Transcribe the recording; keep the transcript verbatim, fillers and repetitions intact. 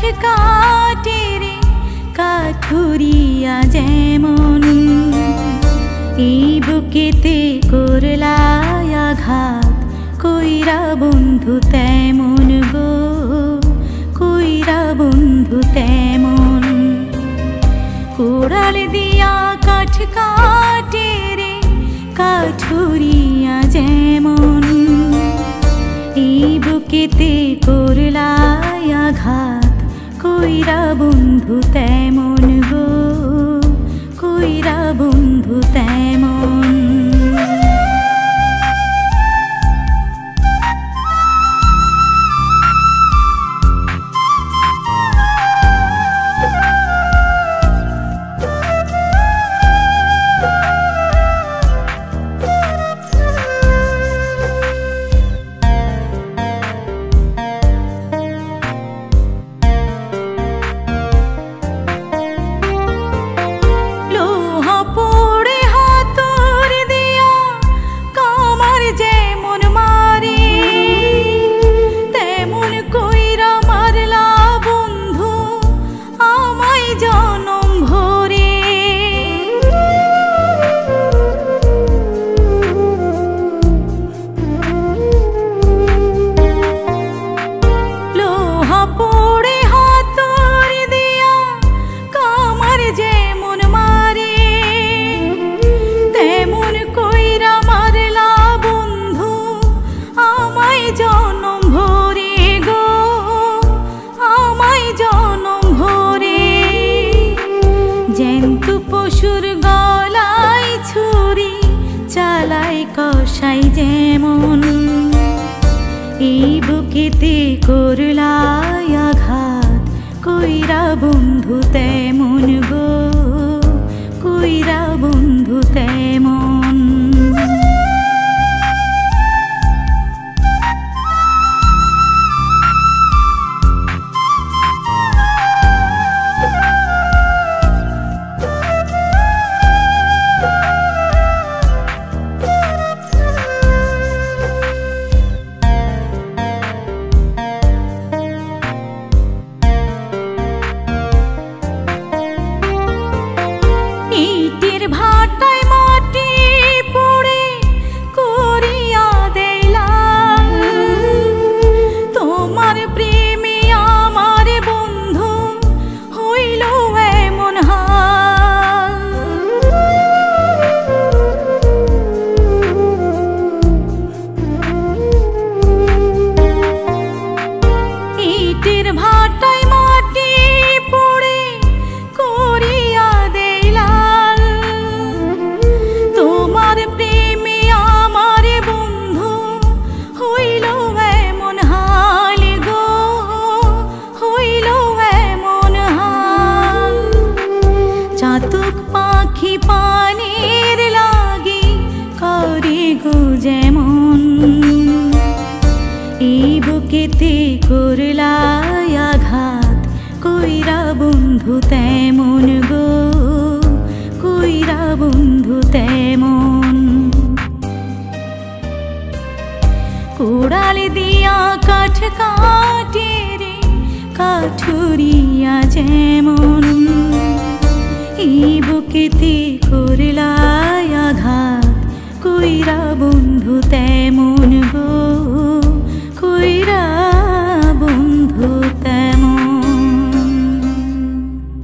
কাটে রে কাঠুরিয়া যেমন এই বুকেতে করলায় আঘাত কইরা বন্ধু তেমন গো কইরা বন্ধু তেমন কোড়াল দিয়া কাঠ কাটে রে কাঠুরিয়া যেমন এই বুকেতে করলায় আঘাত কইরা বন্ধু তেমন গো কইরা বন্ধু তেমন পশুর গলায় ছুরি চালাই কষাই যেমন এই বুকেতে করলায় আঘাত কইরা বন্ধু তেমন গো কইরা বন্ধু তেমন ইটের ভাটায় মাটি পড়ে করিয়া দেলাম তোমার প্রেমে আমার বন্ধু হইল এমন হাল ইটের ভাটায় মাটি পড়ে করিয়া চাতক পাখি পানির লাগি করে গো যেমন এই বুকেতে করলায় আঘাত কইরা বন্ধু তেমন গো কইরা বন্ধু তেমন কোড়াল দিয়া কাঠ কাটে রে কাঠুরিয়া যেমন এই বুকেতে করলায় আঘাত কইরা বন্ধু তেমন।